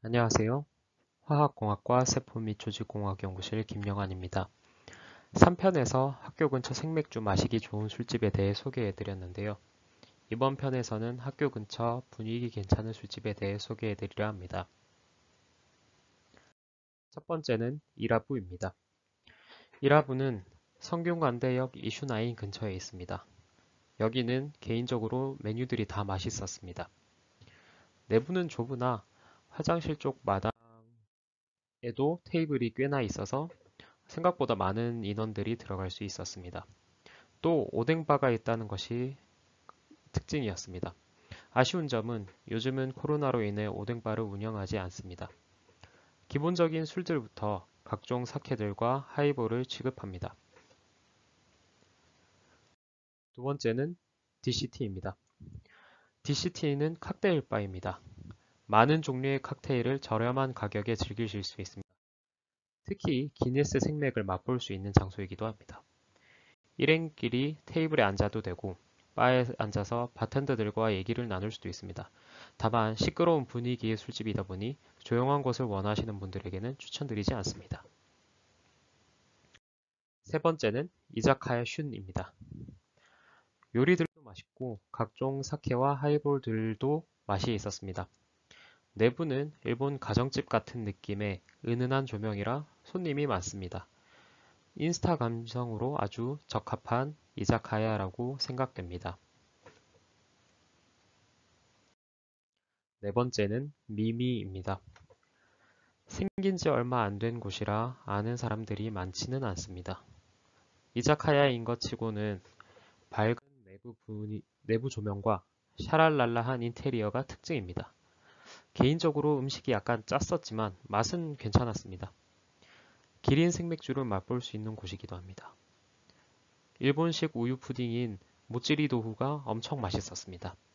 안녕하세요. 화학공학과 세포 및 조직공학 연구실 김영환입니다. 3편에서 학교 근처 생맥주 마시기 좋은 술집에 대해 소개해 드렸는데요. 이번 편에서는 학교 근처 분위기 괜찮은 술집에 대해 소개해 드리려 합니다. 첫 번째는 이라부입니다. 이라부는 성균관대역 이슈9 근처에 있습니다. 여기는 개인적으로 메뉴들이 다 맛있었습니다. 내부는 좁으나 화장실 쪽 마당에도 테이블이 꽤나 있어서 생각보다 많은 인원들이 들어갈 수 있었습니다. 또 오뎅바가 있다는 것이 특징이었습니다. 아쉬운 점은 요즘은 코로나로 인해 오뎅바를 운영하지 않습니다. 기본적인 술들부터 각종 사케들과 하이볼을 취급합니다. 두 번째는 DCT입니다. DCT는 칵테일 바입니다. 많은 종류의 칵테일을 저렴한 가격에 즐기실 수 있습니다. 특히 기네스 생맥을 맛볼 수 있는 장소이기도 합니다. 일행끼리 테이블에 앉아도 되고 바에 앉아서 바텐더들과 얘기를 나눌 수도 있습니다. 다만 시끄러운 분위기의 술집이다 보니 조용한 곳을 원하시는 분들에게는 추천드리지 않습니다. 세 번째는 이자카야 슌입니다. 요리들도 맛있고 각종 사케와 하이볼들도 맛이 있었습니다. 내부는 일본 가정집 같은 느낌의 은은한 조명이라 손님이 많습니다. 인스타 감성으로 아주 적합한 이자카야라고 생각됩니다. 네 번째는 미미입니다. 생긴 지 얼마 안 된 곳이라 아는 사람들이 많지는 않습니다. 이자카야인 것 치고는 밝은 내부 조명과 샤랄랄라한 인테리어가 특징입니다. 개인적으로 음식이 약간 짰었지만 맛은 괜찮았습니다. 기린 생맥주를 맛볼 수 있는 곳이기도 합니다. 일본식 우유 푸딩인 모찌리 도후가 엄청 맛있었습니다.